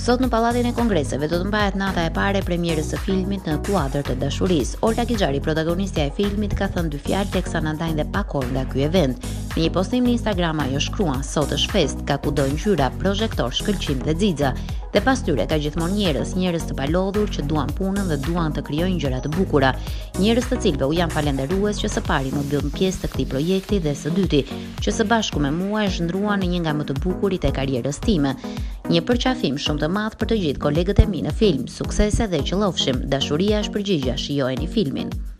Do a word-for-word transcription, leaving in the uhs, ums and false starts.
Sot në Pallatin e Kongreseve do të mbahet nata e parë e premierës së filmit Në kuadër të dashurisë. Olta Kixhari, protagonistja e filmit, ka thënë dy fjalë teksa na ndajnë dhe pak orë nga ky event. Në një postim në Instagram ajo shkruan: "Sot është fest, ka kudo ngjyra, projektor, shkëlqim dhe xixa." Dhe pas tyre ka gjithmonë njerëz, njerëz të palodhur që duan punën dhe duan të krijojnë gjëra të bukura. Njerëz të cilëve u jam falënderues që së pari më bënë pjesë të këtij projekti dhe së dyti, që së bashku me mua e zhndruan në një nga më të bukurit e karrierës time. Një përqafim shumë të madh për të gjithë kolegët e mi në film, suksese dhe qëllofshim. Dashuria është përgjigjja, shijojeni filmin.